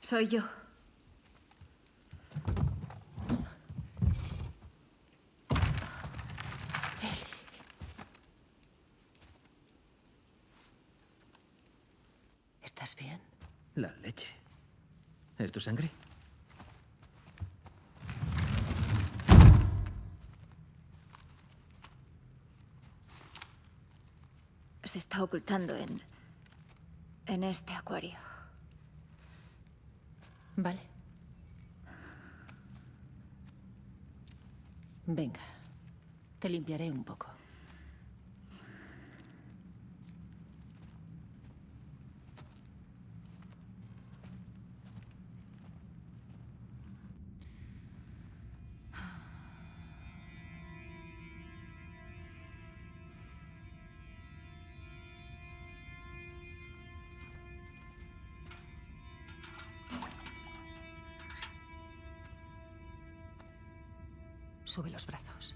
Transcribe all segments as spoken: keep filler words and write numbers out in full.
Soy yo. Ellie. ¿Estás bien? La leche. ¿Es tu sangre? Se está ocultando en... en este acuario. Vale. Venga. Te limpiaré un poco. Sube los brazos.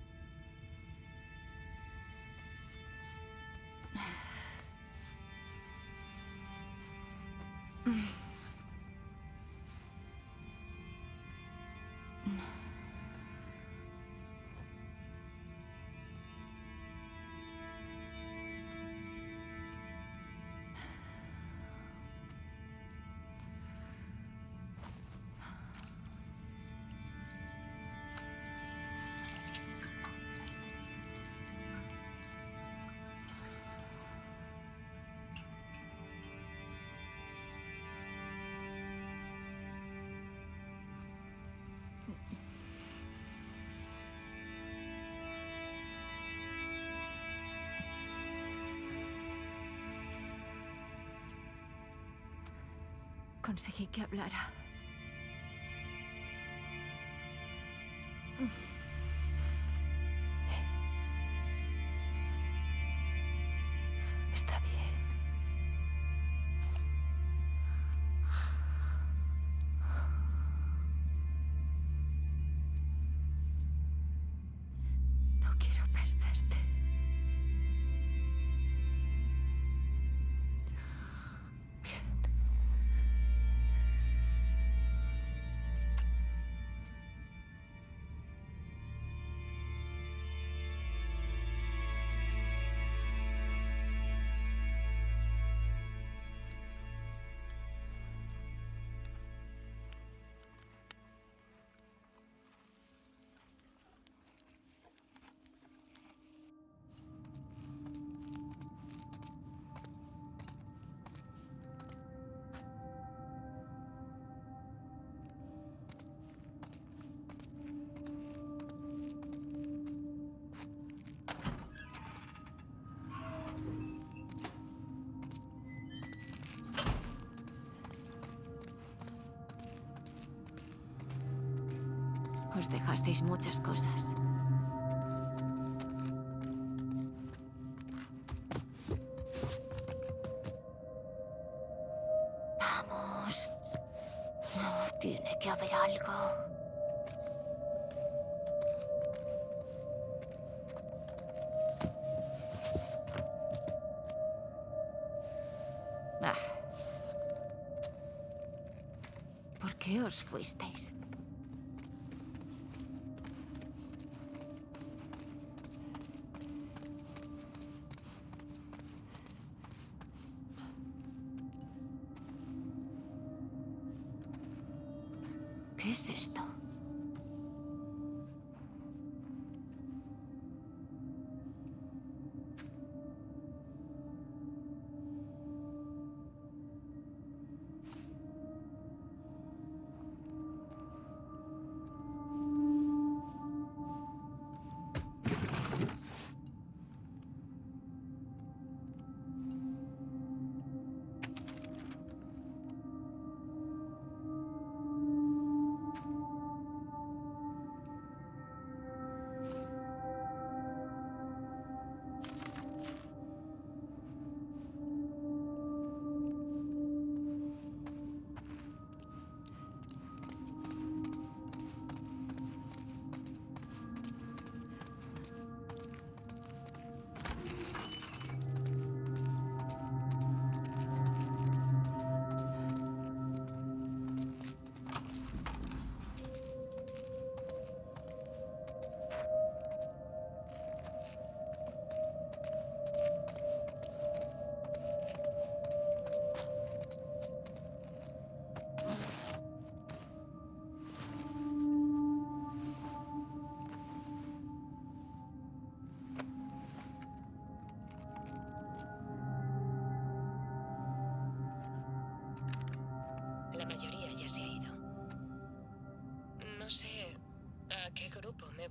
Conseguí que hablara. Está bien. No quiero perderte. Os dejasteis muchas cosas. Vamos. Oh, tiene que haber algo. Ah. ¿Por qué os fuisteis? ¿Qué es esto?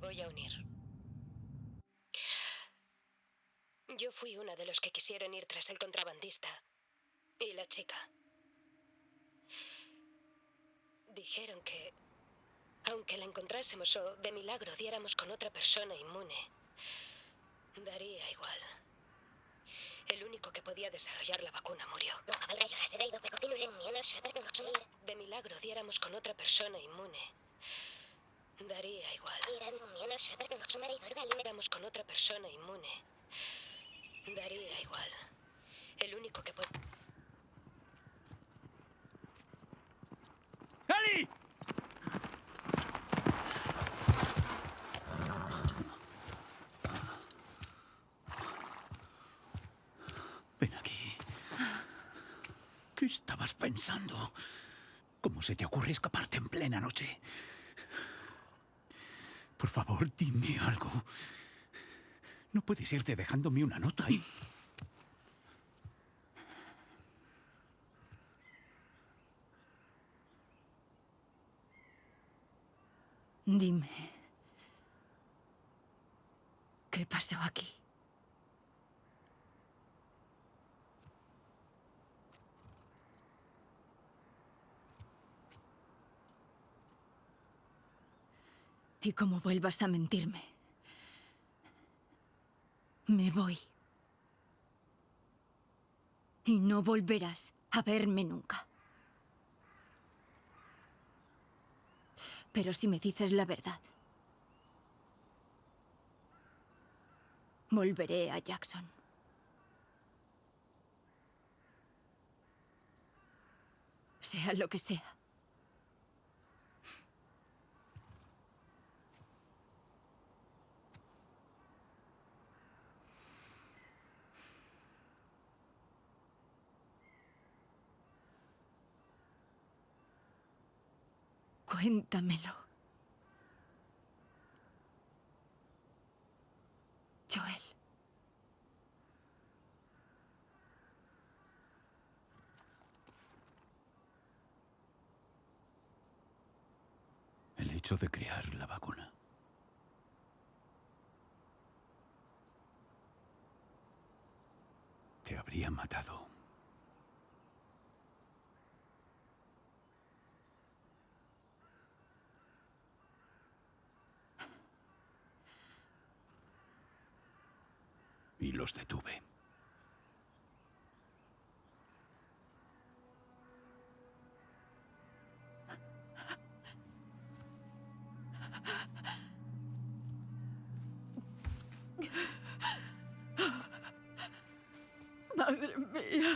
voy a unir. Yo fui una de los que quisieron ir tras el contrabandista. Y la chica. Dijeron que, aunque la encontrásemos o de milagro diéramos con otra persona inmune, daría igual. El único que podía desarrollar la vacuna murió. De milagro diéramos con otra persona inmune, daría igual. Diéramos con otra persona inmune, daría igual. El único que podía... ¡Eli! Ven aquí. ¿Qué estabas pensando? ¿Cómo se te ocurre escaparte en plena noche? Por favor, dime algo. No puedes irte dejándome una nota y... Dime. ¿Qué pasó aquí? Y como vuelvas a mentirme, me voy. Y no volverás a verme nunca. Pero si me dices la verdad, volveré a Jackson. Sea lo que sea. Cuéntamelo. Joel. El hecho de crear la vacuna. Te habría matado. Y los detuve. Madre mía.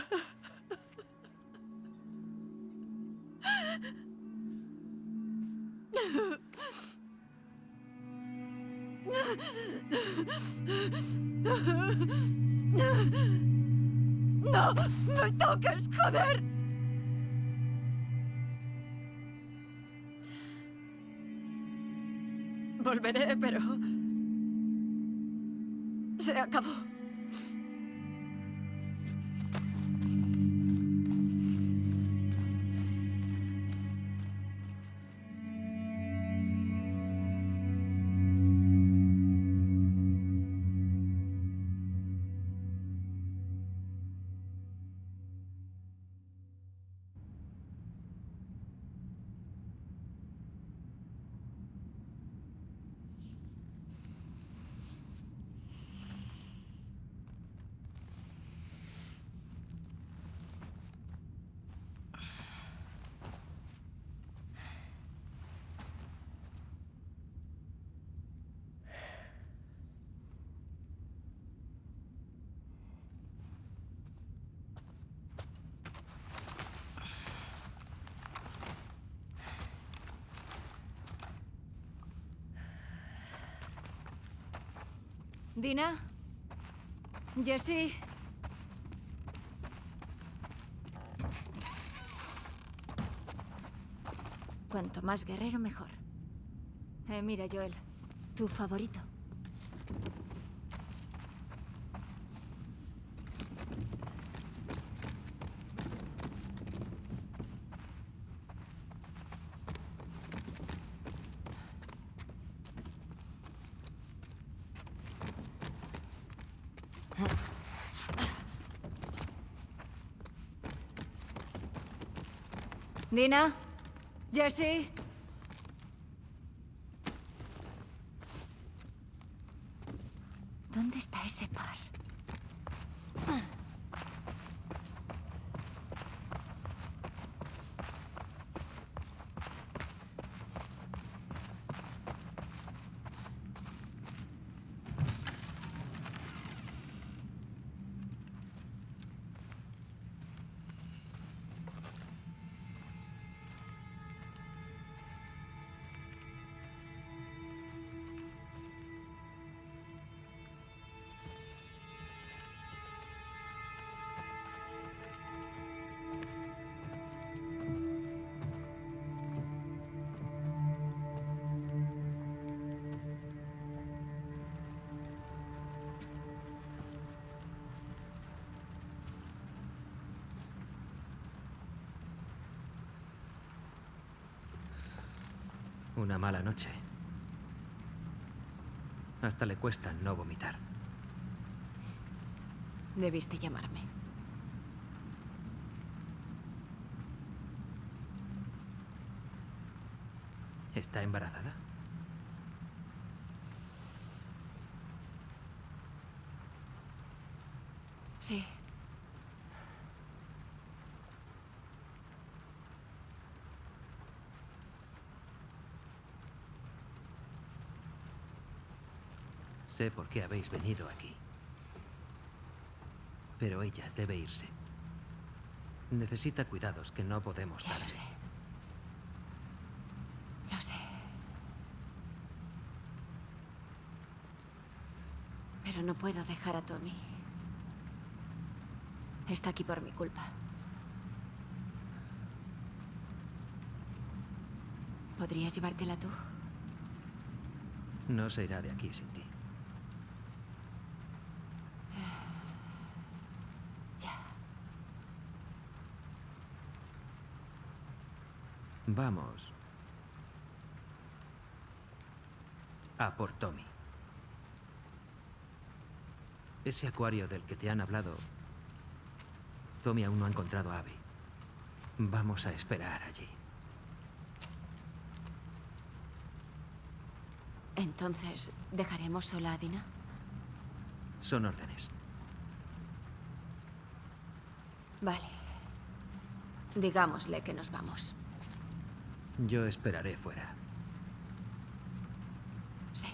¡No! ¡Me toques, joder! Volveré, pero... se acabó. Dina. Jessie. Cuanto más guerrero, mejor. Eh, mira, Joel. Tu favorito. Dina, Jesse. ¿Dónde está ese par? Una mala noche. Hasta le cuesta no vomitar. Debiste llamarme. ¿Está embarazada? Sí. Sé por qué habéis venido aquí. Pero ella debe irse. Necesita cuidados que no podemos Ya darle. lo sé. Lo sé. Pero no puedo dejar a Tommy. Está aquí por mi culpa. ¿Podrías llevártela tú? No se irá de aquí sin ti. Ya. Vamos. A por Tommy. Ese acuario del que te han hablado... Tommy aún no ha encontrado a Abby. Vamos a esperar allí. Entonces, ¿dejaremos sola a Dina? Son órdenes. Vale. Digámosle que nos vamos. Yo esperaré fuera. Sí.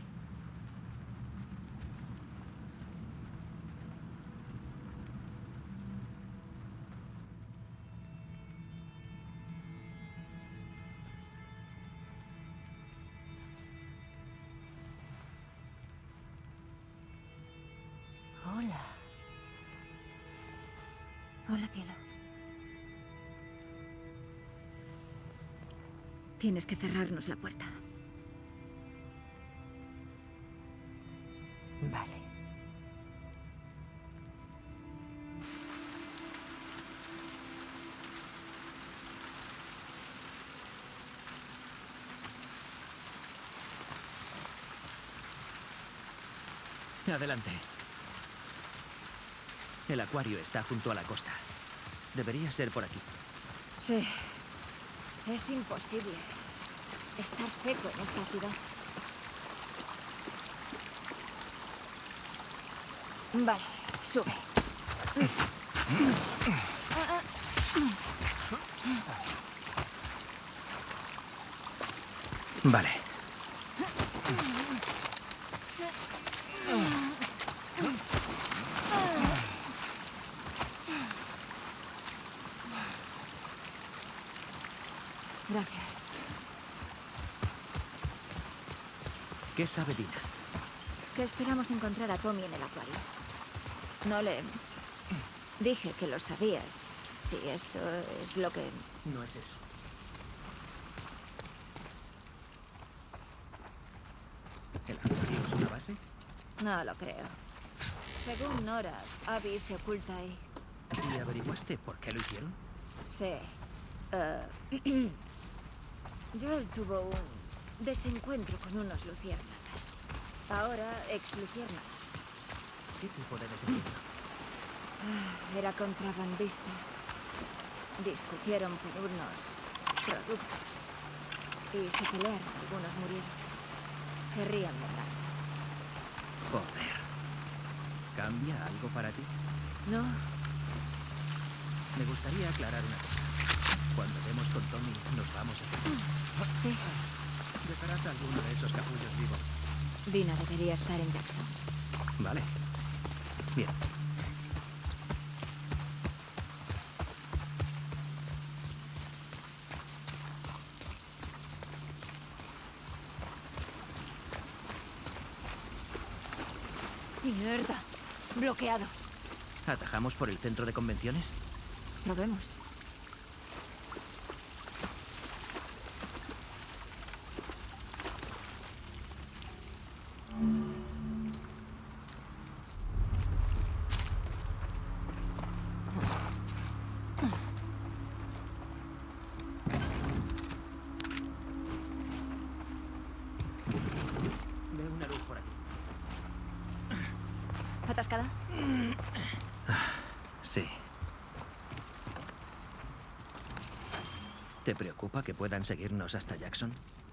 Hola. Hola, cielo. Tienes que cerrarnos la puerta. Vale. Adelante. El acuario está junto a la costa. Debería ser por aquí. Sí. Es imposible estar seco en esta ciudad. Vale, sube. Vale. Gracias. ¿Qué sabe Dina? Que esperamos encontrar a Tommy en el acuario. No le... Dije que lo sabías. Sí, eso es lo que... No es eso. ¿El acuario es una base? No lo creo. Según Nora, Abby se oculta ahí. ¿Y averiguaste por qué lo hicieron? Sí. Eh, Joel tuvo un desencuentro con unos luciérnagas. Ahora, ex-luciérnagas. ¿Qué tipo de desencuentro? Ah, era contrabandista. Discutieron por unos productos. Y se pelearon, algunos murieron. Querrían matar. Joder. ¿Cambia algo para ti? No, Me gustaría aclarar una cosa. Cuando demos con Tommy, nos vamos a casa. sí. Dejarás a alguno de esos capullos vivo. Dina debería estar en Jackson. Vale. Bien. Mierda. Bloqueado. ¿Atajamos por el centro de convenciones? Probemos. Veo una luz por aquí. ¿Atascada? Sí. ¿Te preocupa que puedan seguirnos hasta Jackson?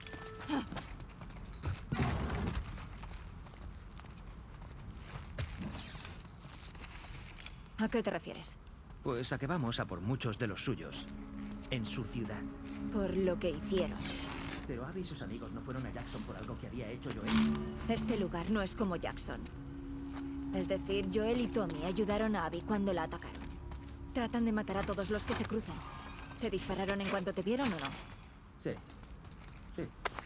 ¿A qué te refieres? Pues a que vamos a por muchos de los suyos. En su ciudad. Por lo que hicieron. Pero Abby y sus amigos no fueron a Jackson por algo que había hecho Joel. Este lugar no es como Jackson. Es decir, Joel y Tommy ayudaron a Abby cuando la atacaron. Tratan de matar a todos los que se cruzan. ¿Te dispararon en cuanto te vieron o no? Sí. Sí.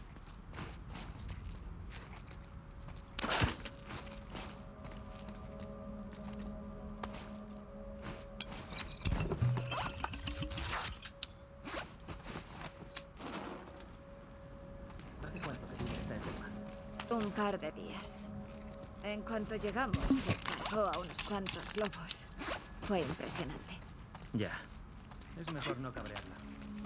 ¿Hace cuánto que tiene esta enferma? Un par de días. En cuanto llegamos, se cargó a unos cuantos lobos. Fue impresionante. Ya. Es mejor no cabrearla.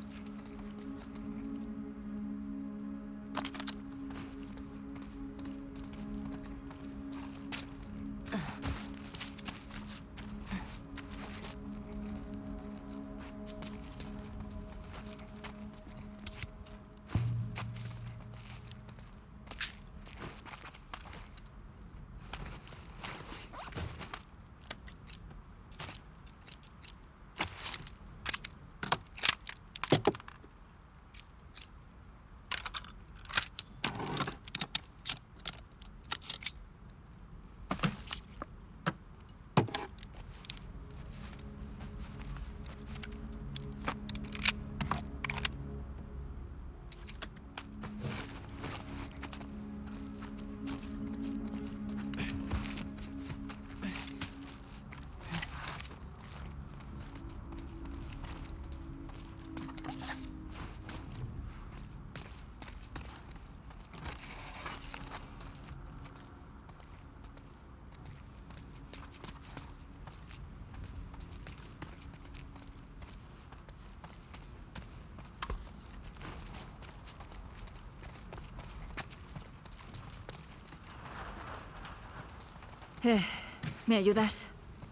Eh, ¿Me ayudas?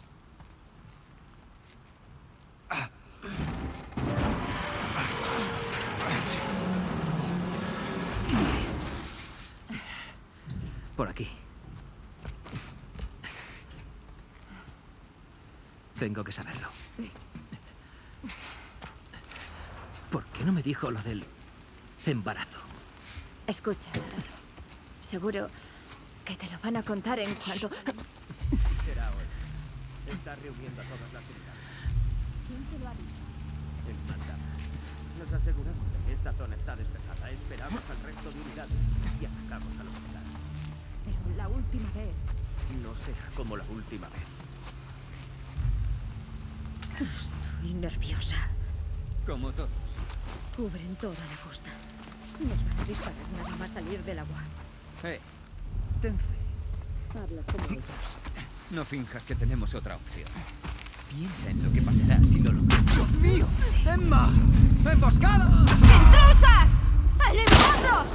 Por aquí. Tengo que saberlo. ¿Por qué no me dijo lo del embarazo? Escucha. Seguro que te lo van a contar en cuanto... Será hoy. Está reuniendo a todas las unidades. ¿Quién te lo ha dicho? El mandaba. Nos aseguramos de que esta zona está despejada. Esperamos al resto de unidades y atacamos al hospital. Pero la última vez... No será como la última vez. Estoy nerviosa. Como todos. Cubren toda la costa. Nos van a disparar nada más salir del agua. Eh, ten fe. Habla como ellos. No finjas que tenemos otra opción. Piensa en lo que pasará si no lo... ¡Dios mío! ¡Emma! ¡Emboscada! ¡Intrusas! ¡Eliminadlos!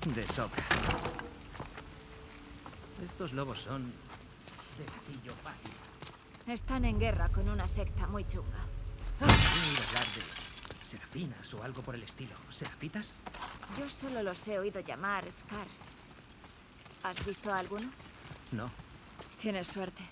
De sobra. Estos lobos son de gatillo fácil. Están en guerra con una secta muy chunga. He oído hablar de serafinas o algo por el estilo. ¿Serafitas? Yo solo los he oído llamar Scars. ¿Has visto alguno? No. Tienes suerte.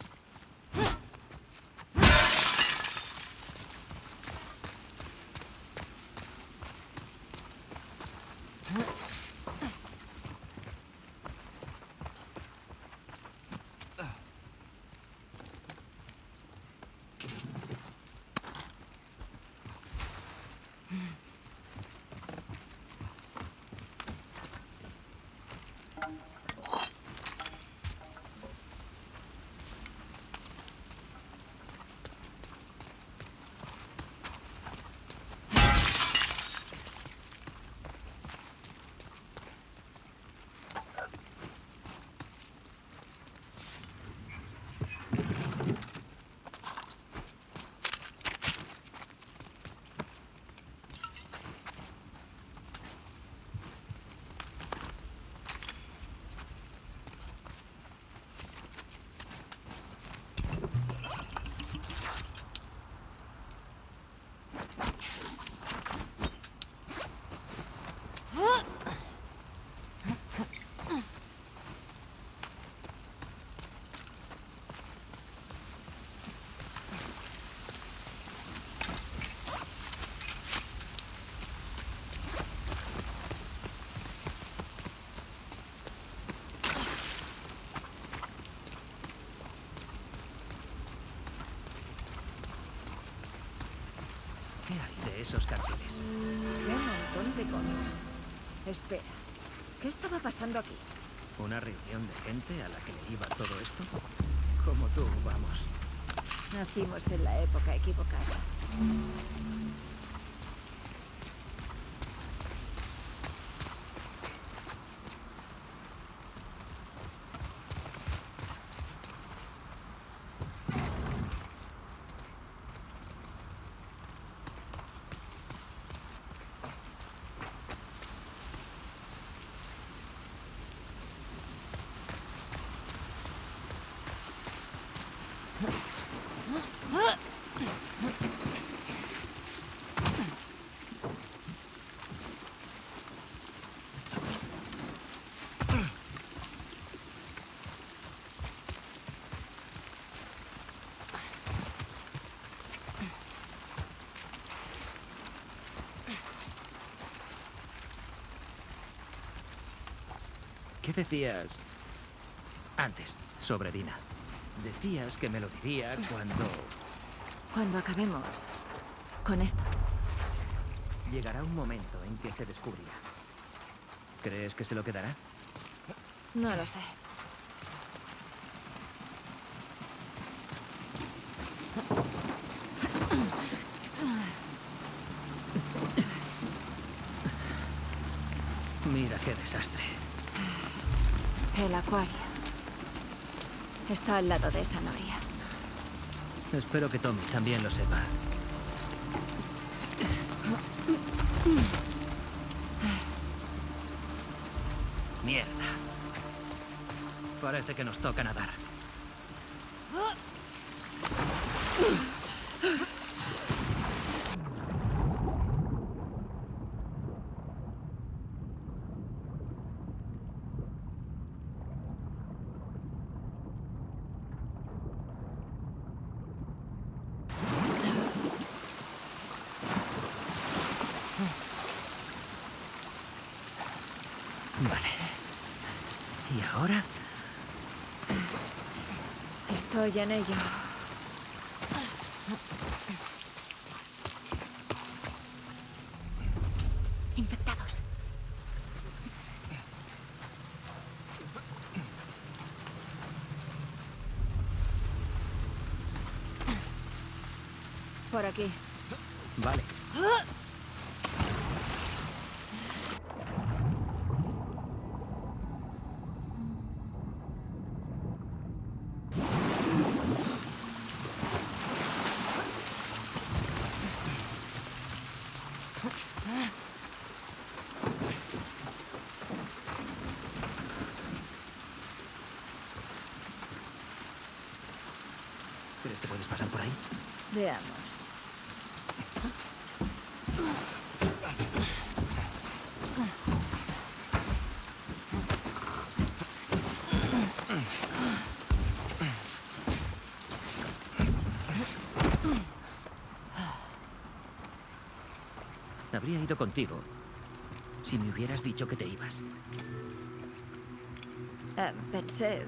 ¿Qué hay de esos carteles? ¡Qué montón de cómics! Espera, ¿qué estaba pasando aquí? ¿Una reunión de gente a la que le iba todo esto? Como tú, vamos. Nacimos en la época equivocada. ¿Qué decías antes sobre Dina? Decías que me lo diría cuando... Cuando acabemos con esto. Llegará un momento en que se descubrirá. ¿Crees que se lo quedará? No lo sé. Mira qué desastre. El acuario está al lado de esa noria. Espero que Tommy también lo sepa. Mierda. Parece que nos toca nadar. Vale. ¿Y ahora? Estoy en ello. Psst, infectados. Por aquí. Vale. ¿Puedes pasar por ahí? Veamos. Habría ido contigo si me hubieras dicho que te ibas. Eh, pensé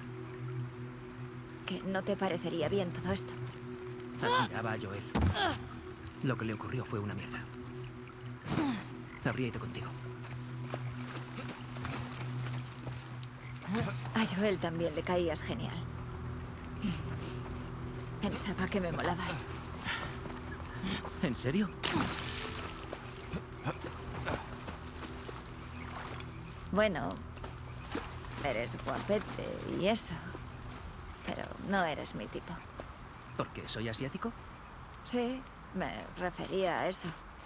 que no te parecería bien todo esto. Admiraba a Joel. Lo que le ocurrió fue una mierda. Habría ido contigo. A Joel también le caías genial. Pensaba que me molabas. ¿En serio? Bueno, eres guapete y eso. Pero no eres mi tipo. ¿Por qué? ¿Soy asiático? Sí, me refería a eso.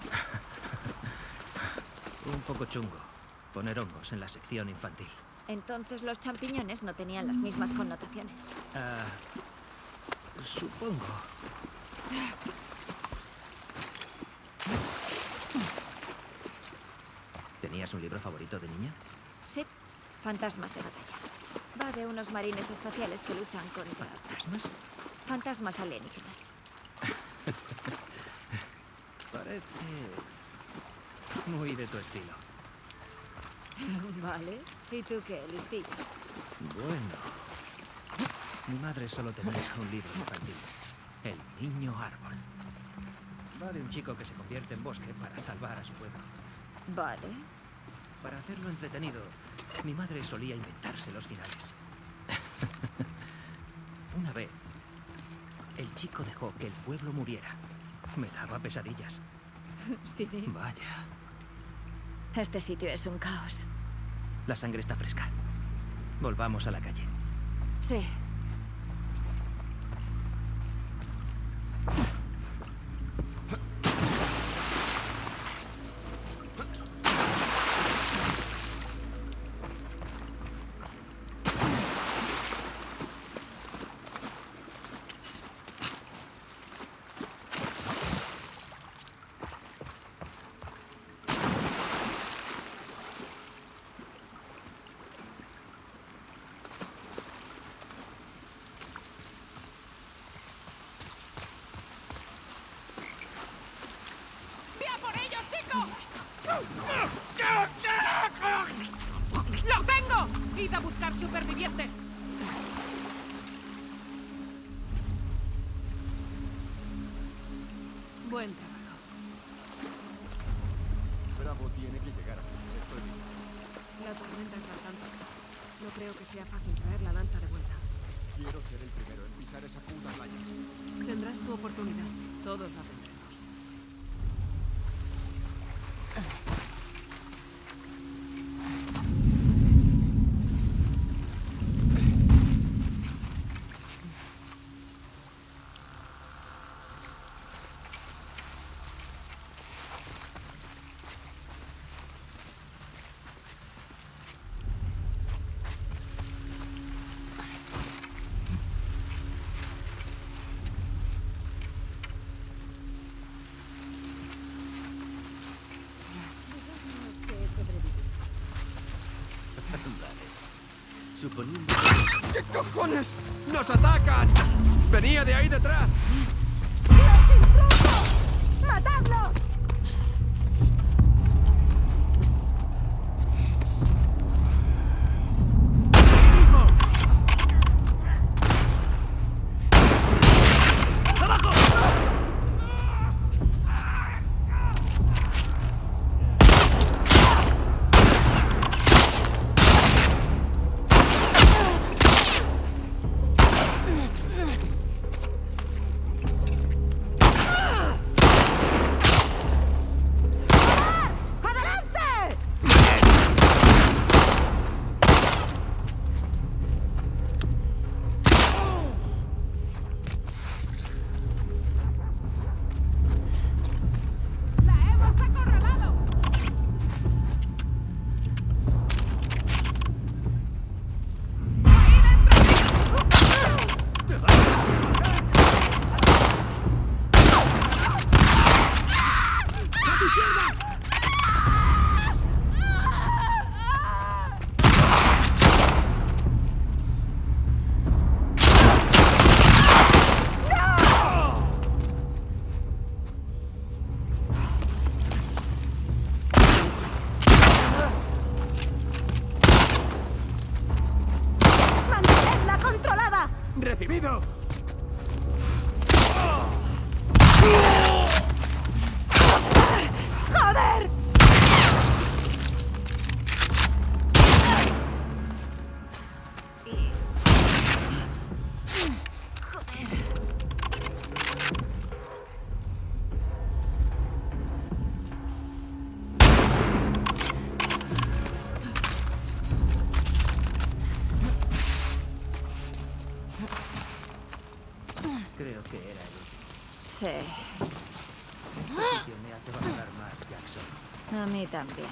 Un poco chungo. Poner hongos en la sección infantil. Entonces los champiñones no tenían las mismas connotaciones. Ah, supongo. ¿Tenías un libro favorito de niña? Sí, fantasmas de batalla. Va de unos marines espaciales que luchan contra ¿Fantasmas? fantasmas alienígenas. Parece muy de tu estilo. Vale. ¿Y tú qué, listillo? Bueno. Mi madre solo tenía un libro infantil. El niño árbol. Va de un chico que se convierte en bosque para salvar a su pueblo. Vale. Para hacerlo entretenido, mi madre solía inventarse los finales. Una vez, el chico dejó que el pueblo muriera. Me daba pesadillas. Sí. Vaya. Este sitio es un caos. La sangre está fresca. Volvamos a la calle. Sí. ¡Lo tengo! ¡Id a buscar supervivientes! Buen trabajo. Bravo tiene que llegar aquí. Estoy bien. La tormenta es bastante. No creo que sea fácil traer la lancha de vuelta. Quiero ser el primero en pisar esa puta playa. Tendrás tu oportunidad. Todos la tendremos. Suponiendo... ¿Qué cojones? ¡Nos atacan! ¡Venía de ahí detrás! ¡Matadlo! ¡Recibido! ¡Joder! Creo que era el último. Sí, Este sitio me hace valorar más Jackson. a mí también.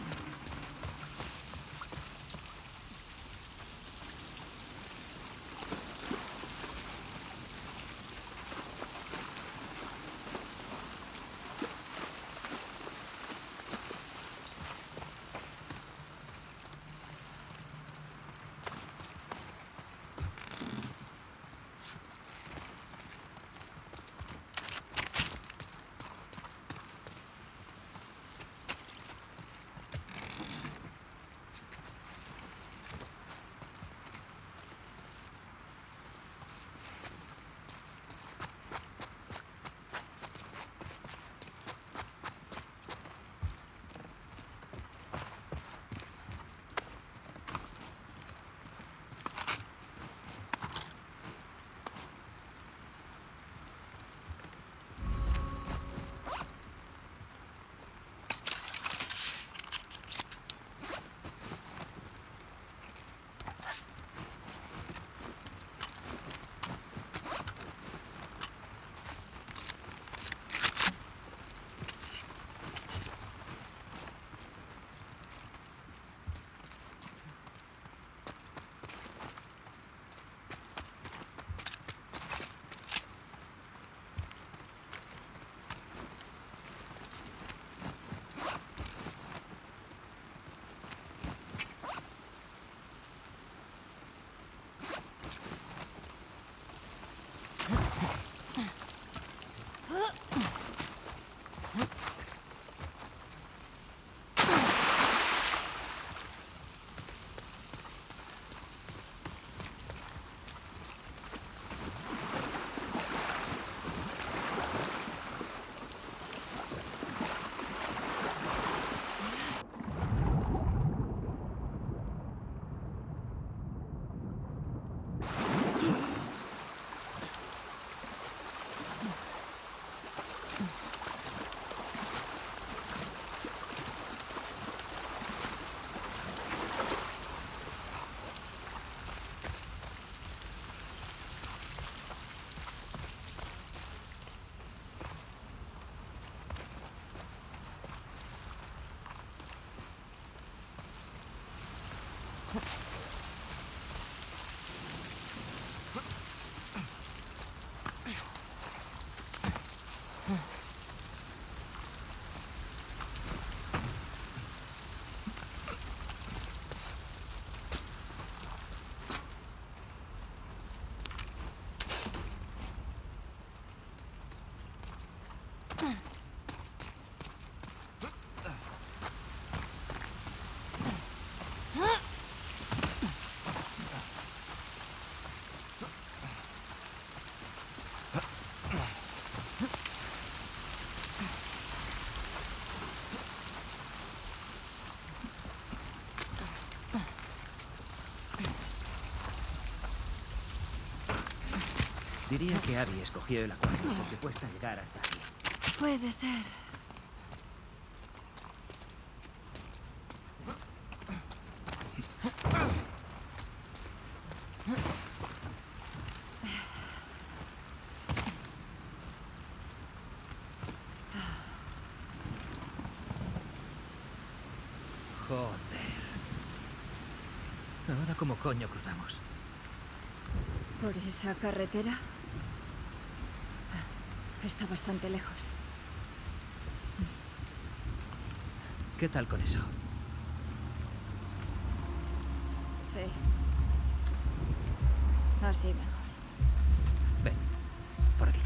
Diría que Abby escogió el acuario porque cuesta llegar hasta aquí. Puede ser. Joder. Ahora, ¿cómo coño cruzamos? ¿Por esa carretera? Está bastante lejos. ¿Qué tal con eso? Sí. Así mejor. Ven, por aquí.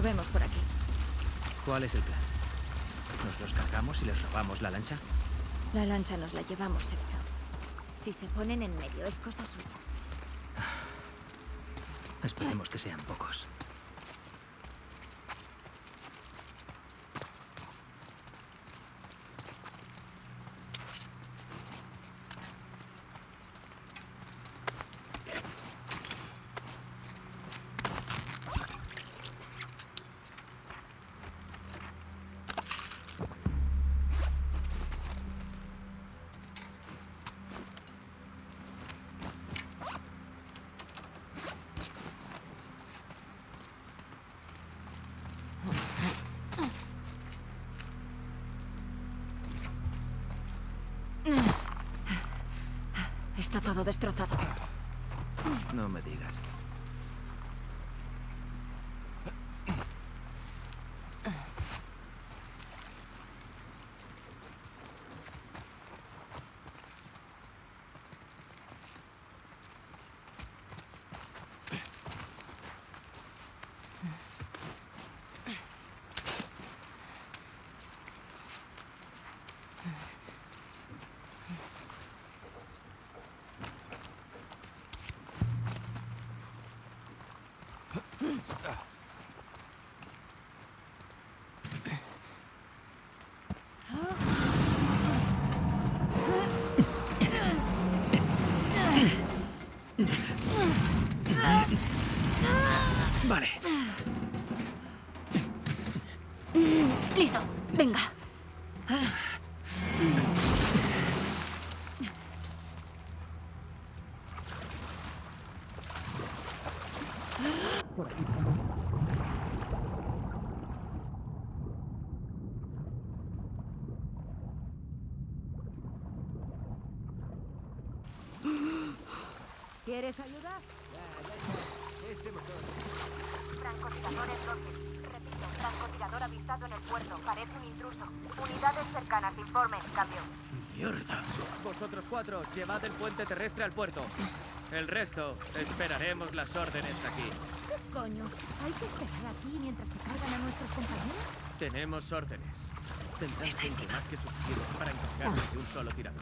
vemos por aquí. ¿Cuál es el plan? ¿Nos los cargamos y les robamos la lancha? La lancha nos la llevamos seguro. Si se ponen en medio, es cosa suya. Esperemos que sean pocos. Está todo destrozado. No me digas. Vale. Listo. Venga. ¿Quieres ayuda? Francotiradores Rocket. Repito, francotirador avistado en el puerto. Parece un intruso. Unidades cercanas, informen. Cambio. ¡Mierda! Vosotros cuatro, llevad el puente terrestre al puerto. El resto, esperaremos las órdenes aquí. ¿Qué coño? ¿Hay que esperar aquí mientras se cargan a nuestros compañeros? Tenemos órdenes. Tendrán gente más que suficiente para encargarse de un solo tirador.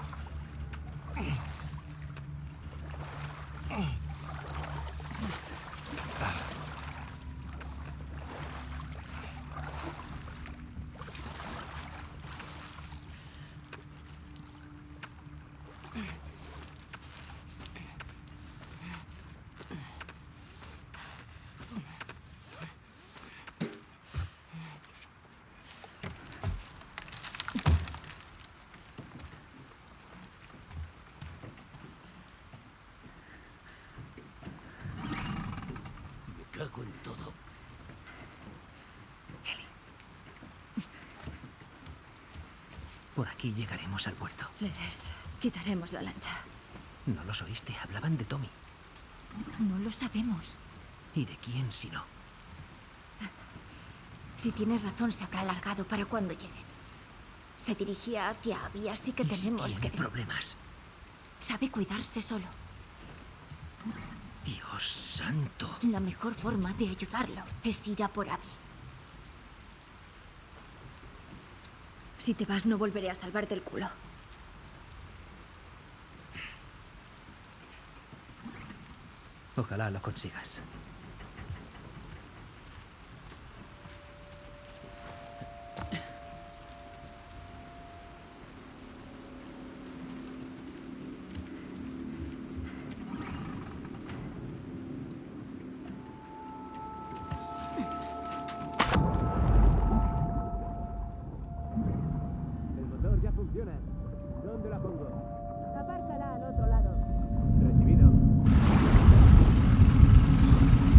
Cago en todo. Por aquí llegaremos al puerto. Les quitaremos la lancha. No los oíste, hablaban de Tommy. No lo sabemos. ¿Y de quién si no? Si tienes razón, se habrá alargado para cuando lleguen. Se dirigía hacia Abby, así que ¿Y si tenemos tiene que... problemas? Sabe cuidarse solo. Dios santo. La mejor forma de ayudarlo es ir a por Abby. Si te vas, no volveré a salvarte el culo. Ojalá lo consigas. El motor ya funciona. ¿Dónde la pongo? Apárcala al otro lado. Recibido.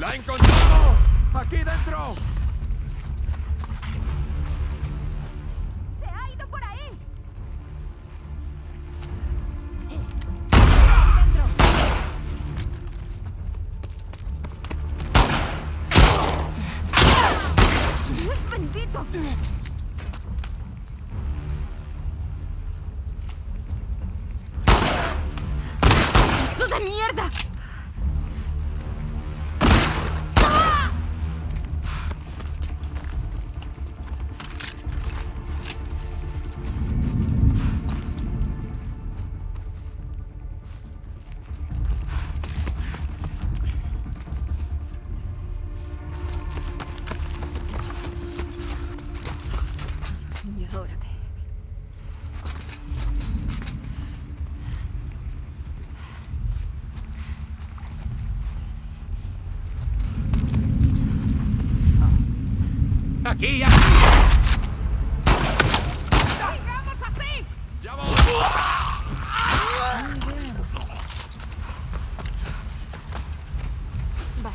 ¡La he encontrado! ¡Aquí dentro! ¡Se ha ido por ahí! ¡Bendito! ¡Hijo de mierda! ¿Y ahora qué? ¡Aquí, aquí! ¡Sigamos así! ¡Ya voy! Vale.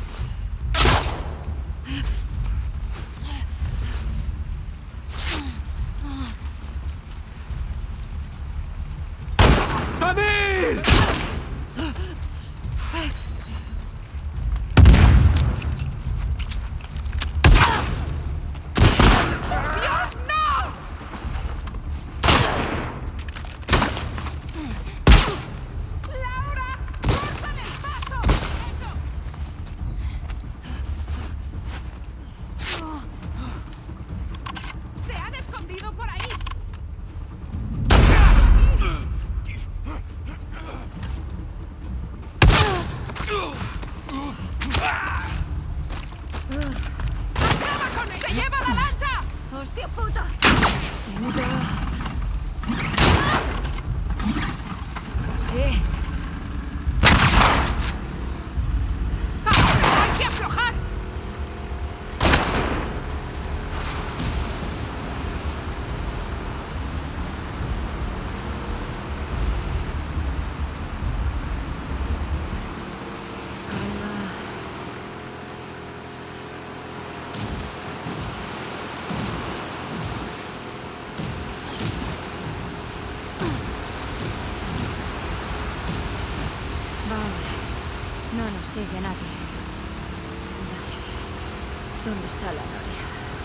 ¡Adil! ¡Laura! ¡Córtale el paso! ¡Hecho! ¡Se han escondido por ahí! ¡Acaba con él! ¡Se lleva la lancha! ¡Hostia puta! Sí. ¡Hay que aflojar! Vale. No nos sigue nadie. Vale. ¿Dónde está la noria?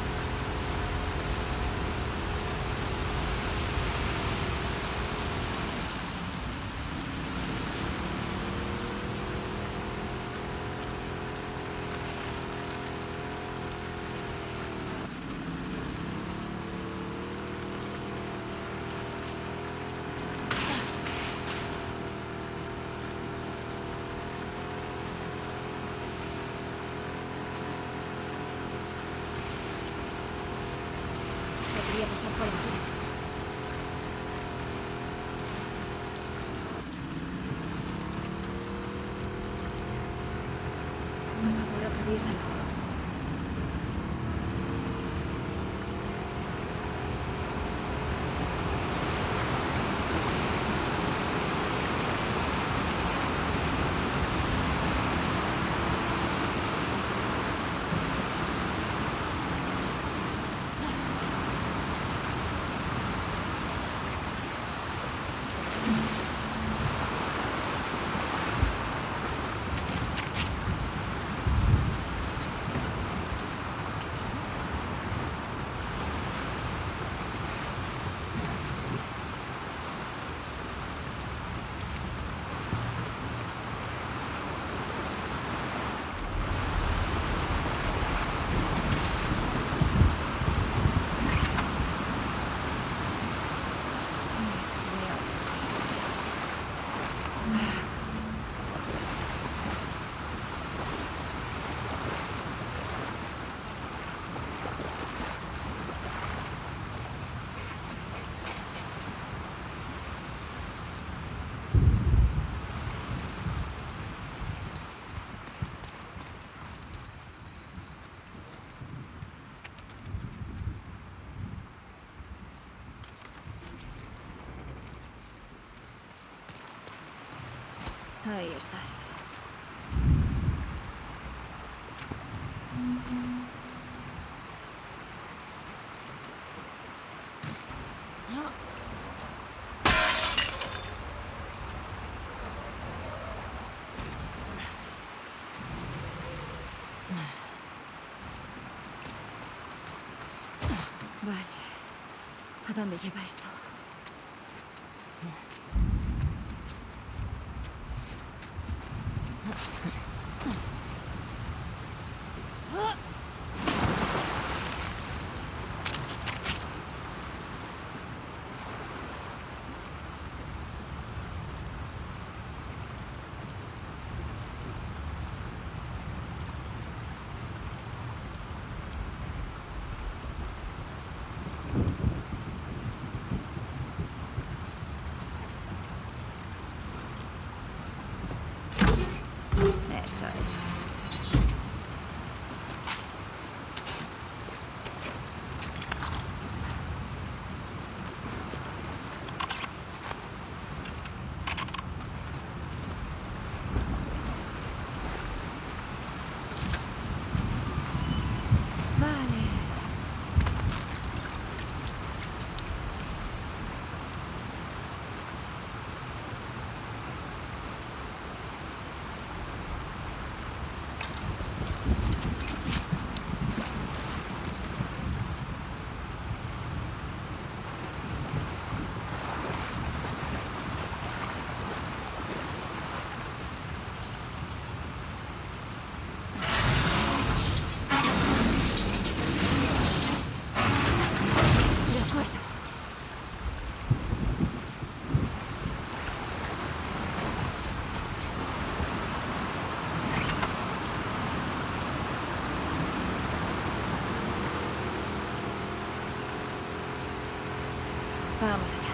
Podría pasar por aquí. Por favor, atraviésalo. Ahí estás. Vale. ¿A dónde lleva esto? Eso es. Vamos allá.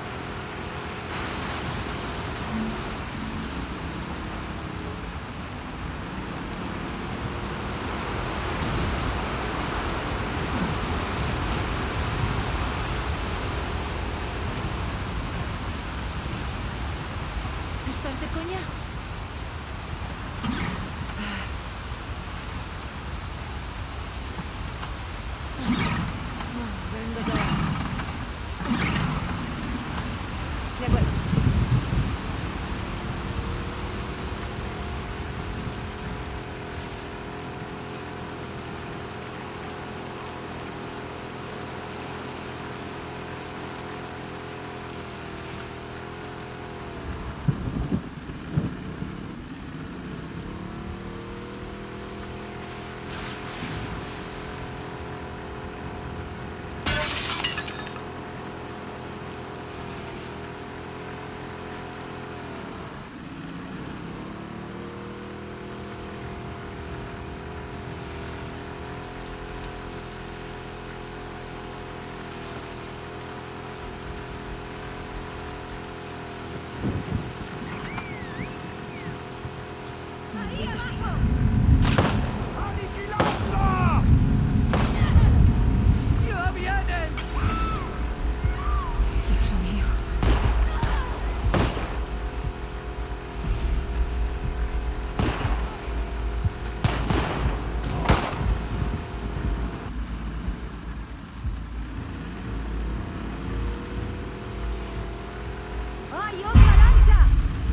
¿Estás de coña? Venga ya. De acuerdo. ¡Ya vienen! Dios mío. ¡Hay otra lancha!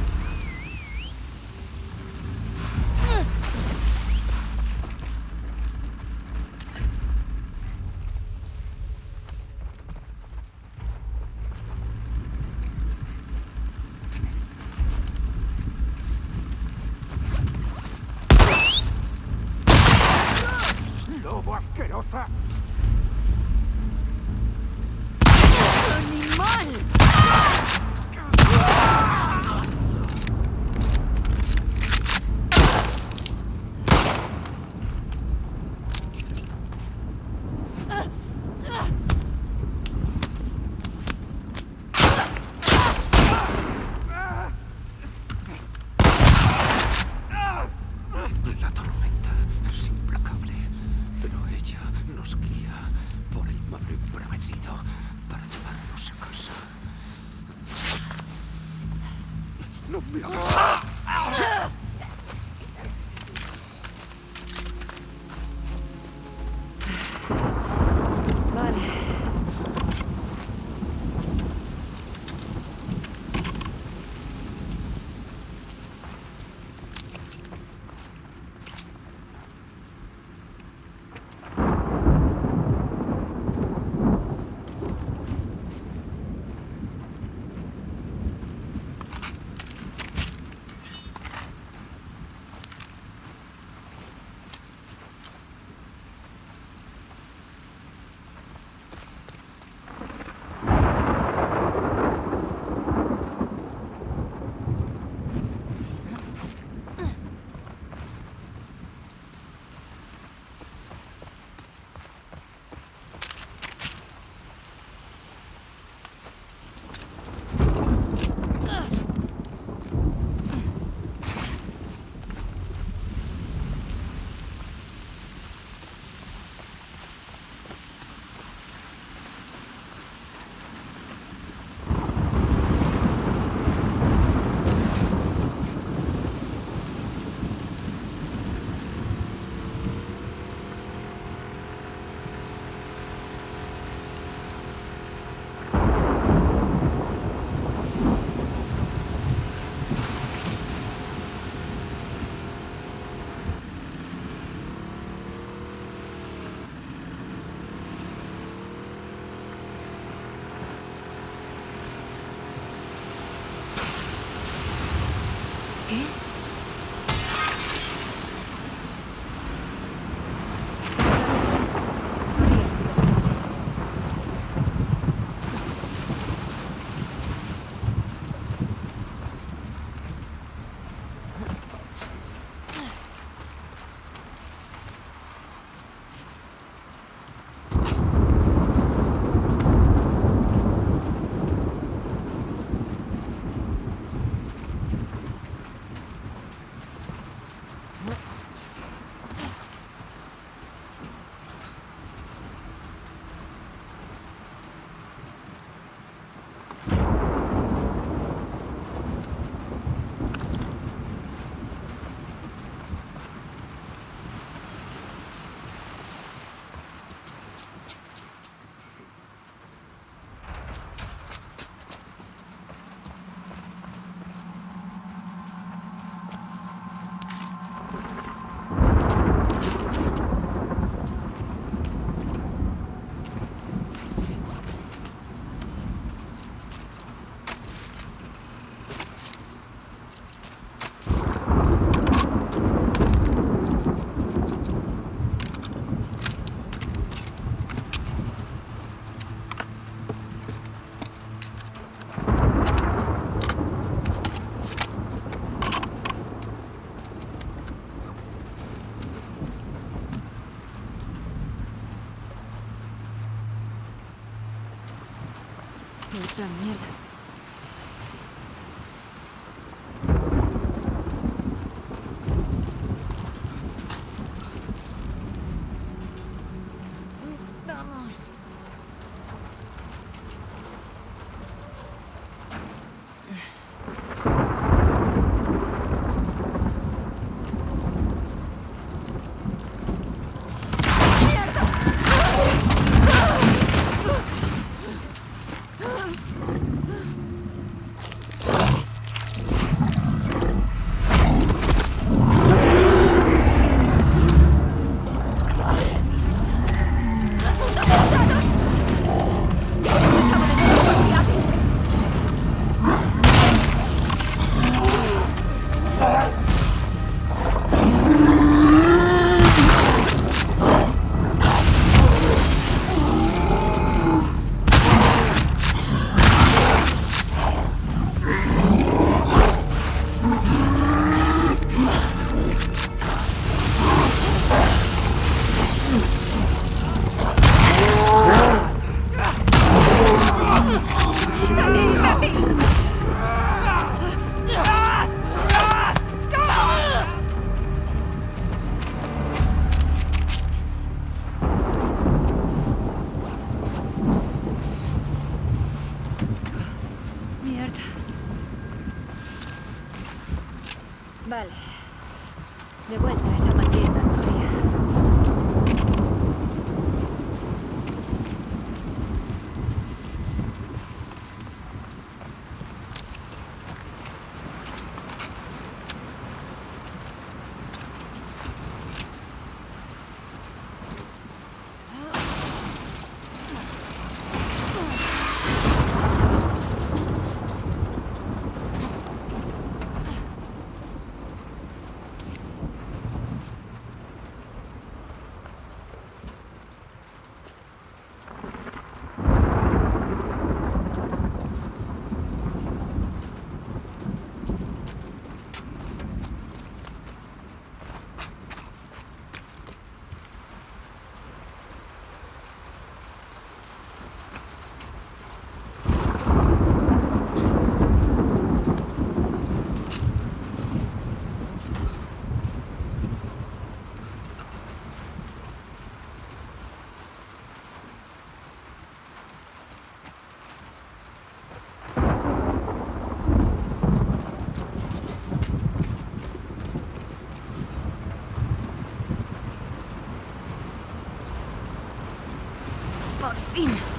¡Lobo asquerosa! ¡Animal! La tormenta es implacable, pero ella nos guía por el mar embravecido para llevarnos a casa. ¡No me hagas! Vale. Puta mierda. Vamos. Vale. De vuelta a esa maldita noria. Por fin.